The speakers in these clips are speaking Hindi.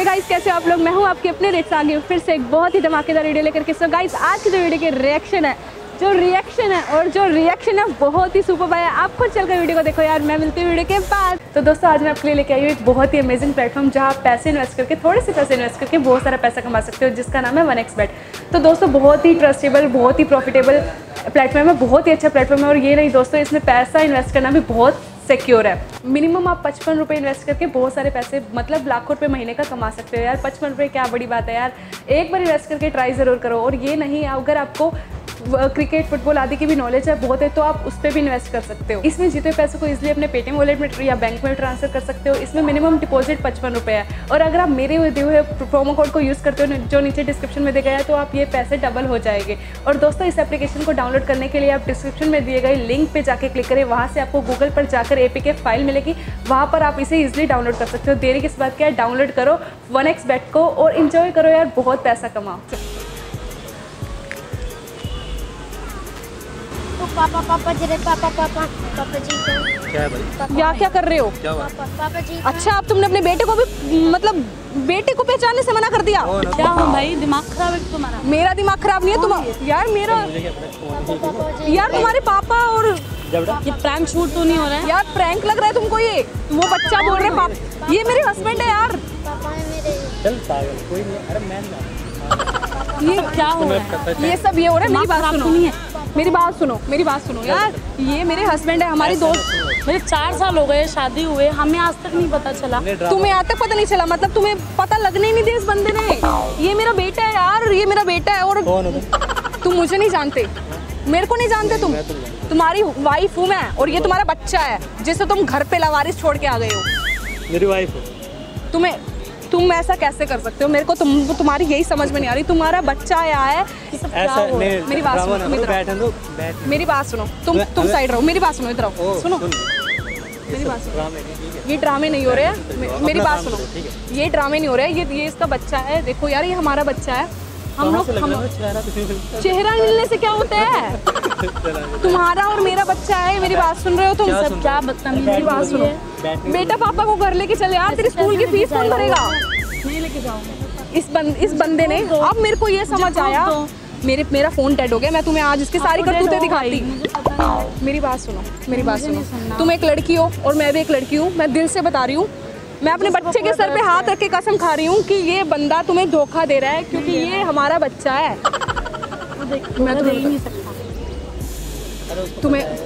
गाइस, कैसे हो आप लोग। मैं हूं आपके अपने रेट्स आगे फिर से एक बहुत ही धमाकेदार वीडियो लेकर के। सो गाइस, आज की जो वीडियो के रिएक्शन है बहुत ही सुपर है। आप खुद चलकर वीडियो को देखो यार, मैं मिलती हूँ वीडियो के बाद। तो दोस्तों, आज मैं आपके लिए लेके आई हूँ एक बहुत ही अमेजिंग प्लेटफॉर्म जहाँ आप पैसे इन्वेस्ट करके, थोड़े से पैसे इन्वेस्ट करके बहुत सारा पैसा कमा सकते हो, जिसका नाम है 1xbet। तो दोस्तों, बहुत ही ट्रस्टेबल, बहुत ही प्रॉफिटेबल प्लेटफॉर्म है, बहुत ही अच्छा प्लेटफॉर्म है। और ये नहीं दोस्तों, इसमें पैसा इन्वेस्ट करना भी बहुत सिक्योर है। मिनिमम आप 55 रुपये इन्वेस्ट करके बहुत सारे पैसे, मतलब लाखों रुपए महीने का कमा सकते हो यार। 55 रुपये क्या बड़ी बात है यार, एक बार इन्वेस्ट करके ट्राई ज़रूर करो। और ये नहीं, अगर आपको क्रिकेट, फुटबॉल आदि की भी नॉलेज है बहुत है, तो आप उस पर भी इन्वेस्ट कर सकते हो। इसमें जीते हुए पैसे को इजीली अपने पेटीएम वॉलेट में या बैंक में ट्रांसफर कर सकते हो। इसमें मिनिमम डिपॉजिट 55 रुपये है। और अगर आप मेरे दिए हुए प्रोमो कोड को यूज़ करते हो जो नीचे डिस्क्रिप्शन में दिया गया है, तो आप ये पैसे डबल हो जाएंगे। और दोस्तों, इस एप्लीकेशन को डाउनलोड करने के लिए आप डिस्क्रिप्शन में दिए गए लिंक पे जाके क्लिक करें। वहाँ से आपको गूगल पर जाकर APK फाइल मिलेगी, वहाँ पर आप इसे ईजिली डाउनलोड कर सकते हो। देरी किस बात क्या है, डाउनलोड करो 1xbet को और इन्जॉय करो यार, बहुत पैसा कमाओ। पापा पापा जी क्या है भाई? या क्या कर रहे हो? क्या हुआ? पापा जी। अच्छा, अब तुमने अपने बेटे को भी, मतलब बेटे को पहचानने से मना कर दिया? क्या हो भाई, दिमाग खराब है तुम्हारा? मेरा दिमाग खराब नहीं है तुम यार, मेरा यार तुम्हारे पापा। और ये प्रैंक शूट तो नहीं हो रहा है यार? प्रैंक लग रहा है तुमको ये? वो बच्चा बोल रहे पापा, ये मेरे हस्बैंड है यार। पापा है मेरे। चल पागल, कोई नहीं। अरे मैं ये क्या हो रहा है? ये सब ये हो रहा है। मेरी बात खराब सुनो, तो नहीं है? मेरी बात सुनो यार। ये मेरे हस्बैंड है, हमारी दोस्त। मेरे 4 साल हो गए शादी हुए, हमें आज तक नहीं पता चला। तुम्हें आज तक पता नहीं चला? मतलब तुम्हें पता लगने ही नहीं दिया इस बंदे ने। ये मेरा बेटा है यार, ये मेरा बेटा है। और तुम मुझे नहीं जानते, मेरे को नहीं जानते तुम। तुम्हारी वाइफ हूँ मैं, और ये तुम्हारा बच्चा है जिसे तुम घर पे लावारिस छोड़ के आ गए हो। मेरी वाइफ है। तुम ऐसा कैसे कर सकते हो? मेरे को तुम्हारी यही समझ में नहीं आ रही। तुम्हारा बच्चा आया है, ऐसा नहीं। मेरी बात सुनो, मेरी बात सुनो। तुम साइड रहो, मेरी बात सुनो, इधर आओ, सुनो मेरी बात सुनो। ये ड्रामे नहीं हो रहे हैं, मेरी बात सुनो। ये ड्रामे नहीं हो रहे हैं, ये इसका बच्चा है। देखो यार, ये हमारा बच्चा है। हम लोग चेहरा मिलने से क्या होता है? तुम्हारा और मेरा बच्चा है। मेरी बात सुन रहे हो तुम? सब क्या बदतमीजी। मेरी बात सुनो, बेटा पापा को घर लेके चले यार। तेरी स्कूल की फीस कौन भरेगा? नहीं लेके जाऊंगा। इस बंदे ने, अब मेरे को ये समझ आया, मेरा फोन डेड हो गया। मैं तुम्हें आज इसके सारी करतूतें दिखाती। मेरी बात सुनो, तुम एक लड़की हो और मैं भी एक लड़की हूँ। मैं दिल से बता रही हूँ, मैं अपने बच्चे के सर पे हाथ रख के कसम खा रही हूँ कि ये बंदा तुम्हें धोखा दे रहा है, क्योंकि ये हमारा बच्चा है। मैं तुम्हें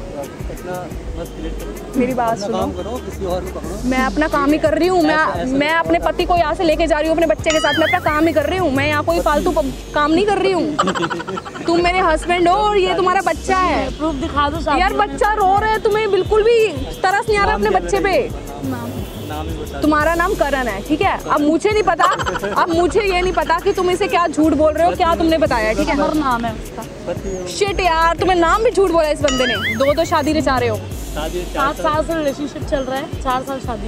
मेरी बात सुनो, मैं अपना काम ही कर रही हूँ। मैं अपने पति को यहाँ से लेके जा रही हूँ अपने बच्चे के साथ। मैं अपना काम ही कर रही हूँ, मैं यहाँ कोई फालतू काम नहीं कर रही हूँ। तुम मेरे हस्बैंड हो और ये तुम्हारा बच्चा है। प्रूफ दिखा दो यार, बच्चा रो रहा है, तुम्हें बिल्कुल भी तरस नहीं आ रहा अपने बच्चे पे। तुम्हारा नाम करण है, ठीक है? अब मुझे नहीं पता, अब मुझे ये नहीं पता कि तुम इसे क्या झूठ बोल रहे हो, क्या तुमने बताया, ठीक है? नाम है उसका। शिट यार, तुम्हें नाम भी झूठ बोला इस बंदे ने। 2 शादी रचा रहे हो। 7 साल से रिलेशनशिप चल रहा है, 4 साल शादी।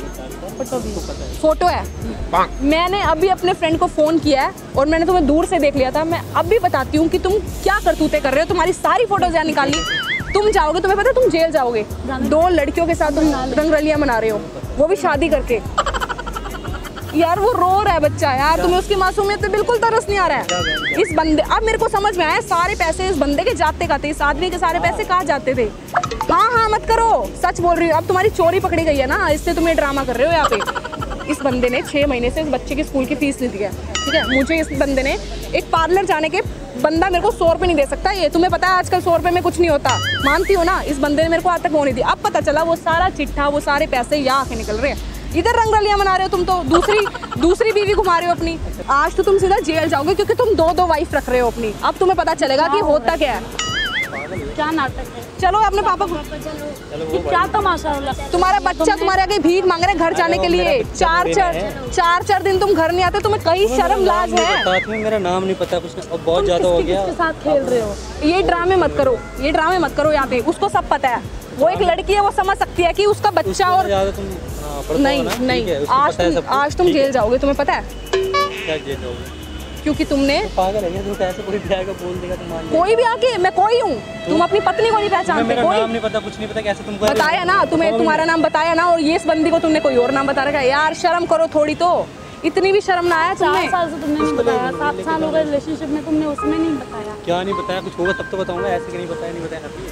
फोटो है। मैंने अभी अपने फ्रेंड को फोन किया है और मैंने तुम्हें दूर से देख लिया था। मैं अभी बताती हूँ कि तुम क्या करतूते कर रहे हो। तुम्हारी सारी फोटोज यहाँ निकाल ली। तुम जाओगे, तुम्हें पता है तुम जेल जाओगे। 2 लड़कियों के साथ तुम रंगरलियां मना रहे हो, वो भी शादी करके। यार वो रो रहा है बच्चा यार, तुम्हें उसकी मासूमियत पे बिल्कुल तरस नहीं आ रहा है। इस बंदे, अब मेरे को समझ में आया, सारे पैसे इस बंदे के जाते खाते, इस आदमी के सारे पैसे कहाँ जाते थे। हाँ मत करो, सच बोल रही हूँ। अब तुम्हारी चोरी पकड़ी गई है ना, इससे तुम ये ड्रामा कर रहे हो यहाँ पे। इस बंदे ने 6 महीने से इस बच्चे की स्कूल की फीस नहीं दी है, ठीक है? मुझे इस बंदे ने, एक पार्लर जाने के बंदा मेरे को 100 रुपये नहीं दे सकता। ये तुम्हें पता है आजकल 100 रुपये में कुछ नहीं होता, मानती हो ना? इस बंदे ने मेरे को आज तक वो नहीं दी। अब पता चला वो सारा चिट्ठा, वो सारे पैसे यहाँ आके निकल रहे हैं। इधर रंगरलियां मना रहे हो तुम, तो दूसरी बीवी घुमा रहे हो अपनी। आज तो तुम सीधा जेल जाओगे, क्योंकि तुम 2 वाइफ रख रहे हो अपनी। अब तुम्हें पता चलेगा कि होता क्या है। क्या नाटक है? चलो अपने पापा को। ये क्या तमाशा हो रहा है? तुम्हारा बच्चा तुम्हारे आगे भीख मांग रहे घर जाने के लिए। 4 दिन तुम घर नहीं आते, तुम्हें कहीं शर्म लाज है? साथ में मेरा नाम नहीं पता कुछ, अब बहुत ज्यादा हो गया। किसके साथ खेल रहे हो? ये ड्रामे मत करो यहाँ पे। उसको सब पता है, वो एक लड़की है, वो समझ सकती है कि उसका बच्चा। और नहीं, आज तुम जेल जाओगे, तुम्हें पता है? क्या जेल जाओगे? क्योंकि तुमने, पागल है क्या? ऐसे कोई भी आके बोल देगा तुम मान जाओगे? कोई भी आके, मैं कोई हूँ। तुम अपनी पत्नी को नहीं पहचानते? मेरा कोई नाम नहीं पता, कुछ नहीं पता, कैसे तुम बताया ना तुम्हें? तुम्हारा नाम बताया ना, और ये इस बंदी को तुमने कोई और नाम बता रखा है। यार शर्म करो थोड़ी तो। इतनी भी शर्म ना आया 4 तुम्हें? साल से तुमने नहीं बताया, 7 साल हो गए रिलेशनशिप में, तुमने उसमें नहीं बताया। क्या नहीं बताया? कुछ होगा तब तो बताऊंगा, ऐसे कि नहीं बताया नहीं बताया अभी।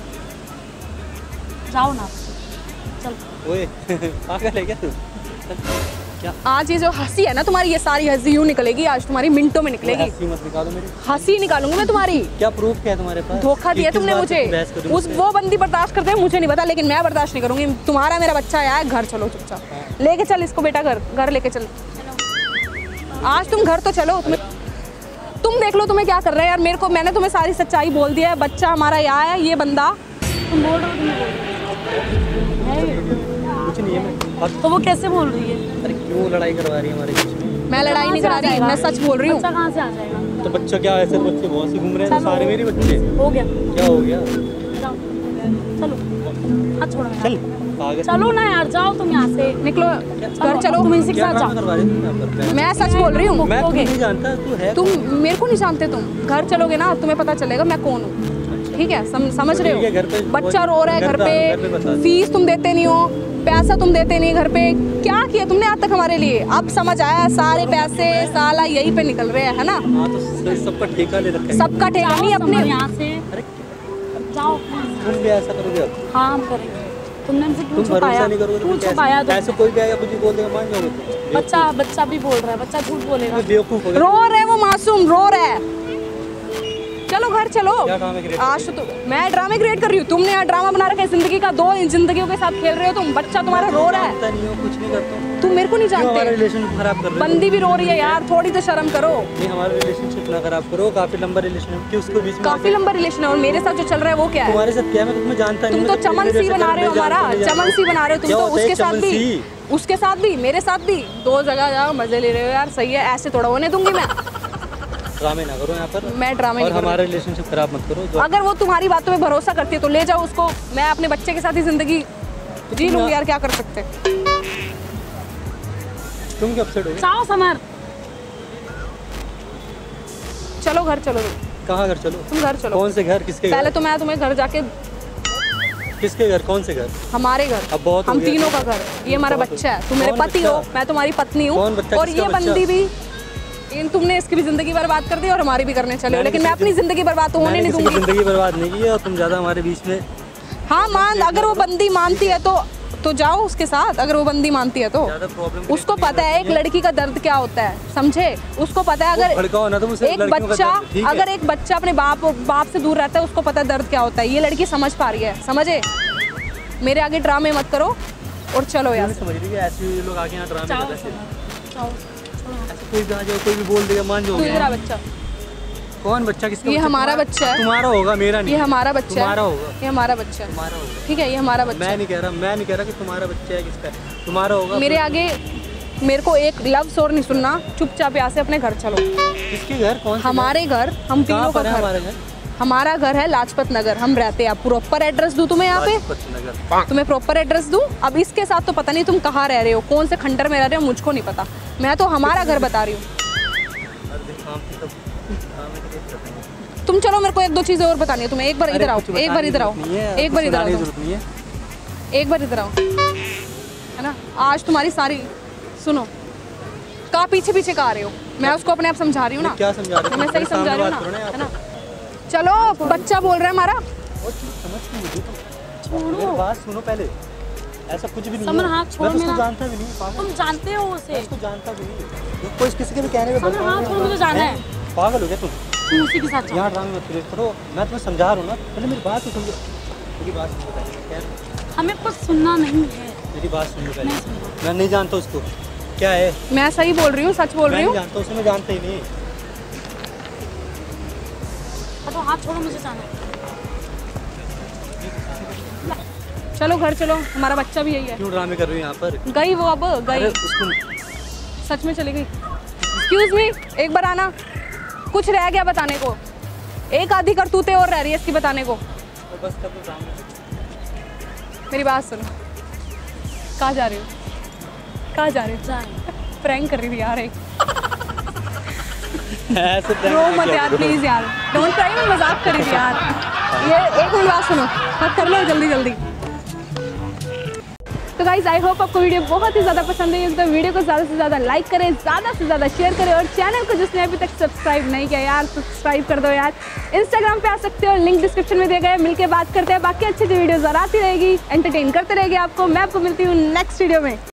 जाओ ना चल। ओए पागल है क्या तू? क्या आज ये जो हंसी है ना तुम्हारी, ये सारी हंसी यूं निकलेगी आज, तुम्हारी मिनटों में निकलेगी। हंसी मत निकालो मेरी। हंसी निकालूंगी मैं तुम्हारी। क्या प्रूफ क्या है तुम्हारे पास? धोखा दिया किस तुमने बात मुझे। पे बहस कर रही हो उस मुझसे? वो बंदी बर्दाश्त करते हैं मुझे नहीं पता, लेकिन मैं बर्दाश्त नहीं करूंगी। तुम्हारा मेरा बच्चा आया है, घर चलो चुपचाप। लेके चल इसको बेटा, घर लेके चल। आज तुम घर तो चलो। तुम देख लो तुम्हें क्या कर रहे हैं यार। मेरे को, मैंने तुम्हें सारी सच्चाई बोल दिया है। बच्चा हमारा यहाँ है, ये बंदा। तुम बोल रहे हो, तुम बोल रहे हो। कुछ नहीं है मैं। तो वो कैसे बोल रही है? अरे क्यों लड़ाई करवा रही है हमारे बीच में? मैं लड़ाई नहीं करा रही, मैं सच बोल रही हूँ। बच्चा कहाँ से आ जाएगा? तो बच्चा क्या, ऐसे बच्चे बहुत से घूम रहे हैं, तो सारे मेरे बच्चे। हो गया, क्या हो गया? जाओ चलो, हाथ छोड़ो मेरा। चल पागल। चलो ना यार, जाओ तुम यहाँ से, निकलो घर चलो। तुम इसी के क्या साथ काम जाओ। करवा रही है तुम यहाँ पर? मैं सच बोल रही हूँ। मैं तुम्हें नहीं जानता, तू है तुम मेरे को नहीं जानते। तुम घर चलोगे ना, तुम्हें पता चलेगा मैं कौन हूँ। ठीक है, समझ रहे ठीक है, घर पे हो? बच्चा रो रहा है घर घर पे बता पे, दो। फीस तुम देते नहीं हो, पैसा तुम देते नहीं घर पे। क्या किया तुमने आज तक हमारे लिए? अब समझ आया, सारे पैसे साला यही पे निकल रहे हैं, है ना? हाँ तो सबका ठेका ले रखा है। सबका ठेका नहीं, अपने यहाँ से अरे जाओ। तुम भी ऐसा करोगे अब? हाँ हम करेंगे। तुमने हमसे क्यों तुम भरोसा छुपाया? नहीं करोगे तो क्यों कैसे? छुपाया? ऐसे कोई भी आएगा कुछ भी बोल देगा, मान जाओगे तुम? बच्चा भी बोल रहा है, बच्चा झूठ बोलेगा। मैं बेवकूफ हो गया। रो रहे वो मासूम, रो रहा है। चलो घर चलो। क्या ड्रामे क्रिएट आज तो मैं ड्रामे क्रिएट कर रही हूँ। तुमने यहाँ ड्रामा बना रखा है जिंदगी का। 2 जिंदगियों के साथ खेल रहे हो तुम। बच्चा तुम्हारा रो रहा है, जानता नहीं हो, कुछ नहीं करता हूँ। तुम मेरे को नहीं क्यों हमारा जानते। रिलेशन खराब कर रहे हो? बंदी भी रो रही है यार, थोड़ी तो शर्म करो। नहीं हमारा रिलेशनशिप ना खराब करो। काफी लंबा रिलेशनशिप कि उसको बीच में काफी लंबा रिलेशन है और मेरे साथ जो चल रहा है वो क्या है? तुम्हारे साथ क्या है? मैं तुम्हें जानता नहीं। तुम तो चमन सी बना रहे हो हमारा, चमन सी बना रहे हो तुम तो। उसके साथ भी, उसके साथ भी, मेरे साथ भी। 2 जगह जाओ, मजे ले रहे हो यार। सही है, ऐसे थोड़ा होने दूंगी मैं। ड्रामे ना करो यहाँ पर। मैं ड्रामे और नहीं हमारा रिलेशनशिप खराब मत करो। जो अगर वो तुम्हारी बातों पे भरोसा करती है तो ले जाओ उसको। मैं अपने बच्चे के साथ ही जिंदगी जी लूंगी यार, क्या कर सकते। तुम क्यों अपसेट हो गए? जाओ समर। चलो घर चलो। कहाँ घर चलो? तुम घर चलो। कौन से घर? किसके पहले घर? तो मैं तुम्हें घर जाके, किसके घर? कौन से घर? हमारे घर, अब बहुत हो हम गया। तीनों का घर। ये हमारा बहुत बच्चा है। तुम मेरे कौन पति बच्चा? हो, मैं तुम्हारी पत्नी हूँ। कौन बच्चा? और किसका ये बच्चा? बंदी भी, इन तुमने इसकी भी जिंदगी बर्बाद कर दी और हमारी भी करने चले हो। लेकिन मैं अपनी जिंदगी बर्बाद तो होने मैंने नहीं किसी की दूंगी। जिंदगी बर्बाद नहीं की है और तुम ज्यादा हमारे बीच में। हाँ मान, अगर वो बंदी मानती है तो जाओ उसके साथ। अगर वो बंदी मानती है तो ज्यादा प्रॉब्लम उसको पता है एक लड़की का दर्द क्या होता है, समझे? उसको पता है अगर भड़काओ ना तुम उसे। एक लड़कियों का बच्चा, दर्द, ठीक है? अगर एक बच्चा अपने बाप से दूर रहता है, उसको पता है दर्द क्या होता है। ये लड़की समझ पा रही है, समझे? मेरे आगे ड्रामे मत करो और चलो यार। समझ रही है ऐसे लोग आके यहाँ ड्रामे जाओ कर रहे हैं। जाओ। ऐसे कोई भी आ जाओ, कोई भी बोल देगा, मान तू जाओगे? मेरा बच्चा, कौन बच्चा? किसका? ये बच्चा? हमारा तुम्हारा? बच्चा है। तुम्हारा होगा, मेरा नहीं। ये हमारा बच्चा तुम्हारा है। होगा। ये हमारा बच्चा है, तुम्हारा होगा। ठीक है? ये हमारा बच्चा मैं है। नहीं कह रहा कि तुम्हारा बच्चा है। किसका है? तुम्हारा होगा। मेरे आगे मेरे को एक लफ्ज़ और नहीं सुनना। चुपचाप यहाँ से अपने घर चलो। किसके घर? कौन से हमारे घर, हम घर? कहाँ तीनों का पर है घर। हमारा घर? हमारा घर है लाजपत नगर, हम रहते हैं। आप प्रॉपर एड्रेस दूं तुम्हें यहाँ पे? लाजपत नगर। तुम्हें प्रॉपर एड्रेस दूं? अब इसके साथ तो पता नहीं तुम कहाँ रह रहे हो, कौन से खंडर में रह रहे हो, मुझको नहीं पता। मैं तो हमारा घर बता रही हूँ। हर दिन काम की सब काम है कि करते हैं। तुम चलो, मेरे को 1-2 चीज़ें और बतानी है तुम्हें। एक बार अरे इधर आओ, कुछ एक बार बताने इधर की आओ, जरूरत नहीं है, एक बार कुछ इधर बताने की आओ, जरूरत नहीं है। एक बार इधर आओ, है ना? आज तुम्हारी सारी सुनो, कहाँ पीछे पीछे कहाँ आ रहे हो? मैं उसको अपने आप समझा रही हूँ ना। क्या समझा रहे हो? मैं सही सामने समझा रही हूँ बात करो ना ना, यहाँ है ना? चलो, बच्चा बोल रहा है हमारा। और चीज़ समझ क्यों मुझे तुम? छोड़ो। मेरी बात सुनो पहले। ऐसा कुछ भी नहीं समर, है। हाथ छोड़ो मैं तो उसको मेरा। जानता भी नहीं। पागल। तुम जानते हो मैं उसे? उसको जानता भी नहीं। कोई किसी के भी कहने में समर, हाथ छोड़ो, मुझे जाना है। पागल हो गया तुम? तुम उसी के साथ जाओ। यहाँ ड्रामे मत क्रिएट करो। मैं तुम्हें समझा रहा हूँ ना, पहले मेरी बात तो सुन लो। मेरी बात सुन लो पहले। हमें कुछ सुनना नहीं है। मेरी बात सुन लो पहले। नहीं सुनना। मैं नहीं जानता उसको क्या है। मैं सही बोल रही हूँ, सच बोल मैं रही नहीं हूँ। जानता उसे, मैं जानता ही नहीं। तो हाथ छोड़ो, मुझे जाना है। चलो घर चलो, हमारा बच्चा भी यही है। क्यों ड्रामे कर रही हो यहाँ पर? गई वो, अब अरे गई, उसको सच में चली गई। एक्सक्यूज मी, एक बार आना। कुछ रह गया बताने को? एक आधी करतूतें और रह रही है इसकी बताने को। तो बस कर दो ड्रामे। मेरी बात सुनो, कहाँ जा रही हो? कहाँ जा रही हो? जाए। प्रैंक कर रही थी यार। एक ऐसे prank रो नहीं मत किया यार करो। प्लीज यार, डोंट ट्राई। मैं मजाक कर रही थी यार। ये एक मिनट बात सुनो, हाँ कर लो जल्दी जल्दी। तो गाइज आई होप आपको वीडियो बहुत ही ज़्यादा पसंद आई, तो वीडियो को ज़्यादा से ज़्यादा लाइक करें, ज़्यादा से ज़्यादा शेयर करें, और चैनल को जिसने अभी तक सब्सक्राइब नहीं किया यार सब्सक्राइब कर दो यार। इंस्टाग्राम पे आ सकते हो, लिंक डिस्क्रिप्शन में दिया गया है। मिलकर बात करते हैं, बाकी अच्छी वीडियोज़ और आती रहेगी, एंटरटेन करते रहेगी आपको। मैं आपको मिलती हूँ नेक्स्ट वीडियो में।